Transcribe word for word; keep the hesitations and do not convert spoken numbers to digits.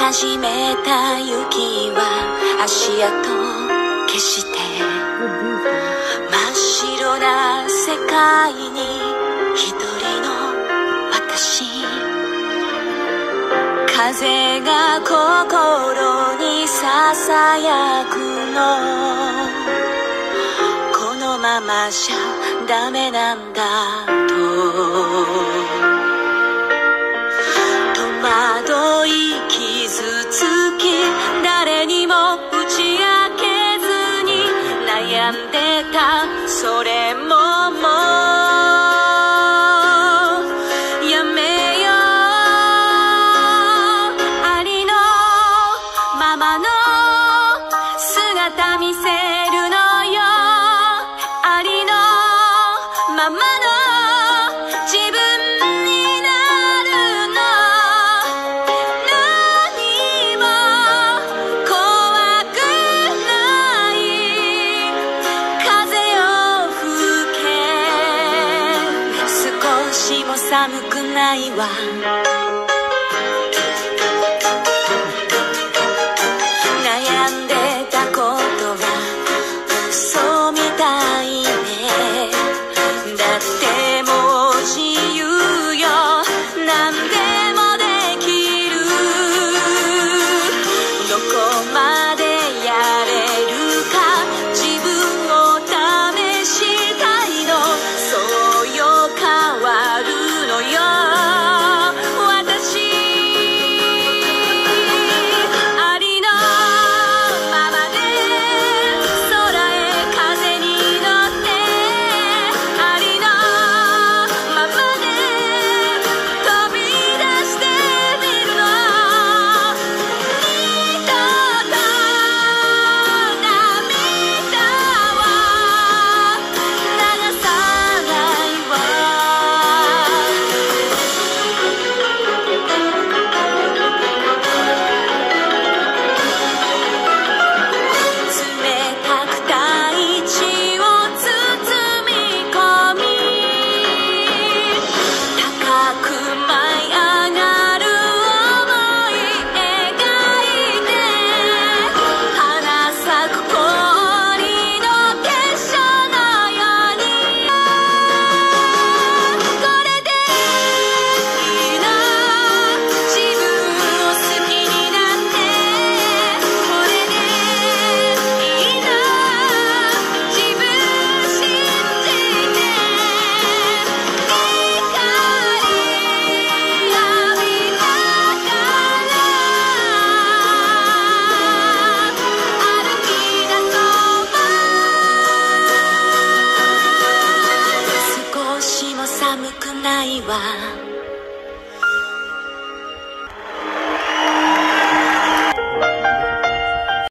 始めた雪は足跡消して真っ白な世界に一人の私、風が心にささやくの、このままじゃダメなんだと戸惑い傷つき、誰にも打ち明けずに悩んでた、それももうやめよう。ありのままの姿見せるのよ、ありのままの自分になるの、何も怖くない、風を吹け、少しも寒くないわ。悩んでたことは嘘みたいね、だってもう自由よ、何でもできる、どこまでやれるか自分を試したいの、そうよ変わるのよ私、ありのままで空へ風に乗って、ありのままで飛び出してみるの、二度と涙は流さないわ。冷たく大地を包み込み、高く舞い上がる想い描いて、花咲く氷の結晶のように、これでいいの、自分を好きになって、これでいいの、自分信じて、光浴びながら歩き出そう。少しも寒くないわ。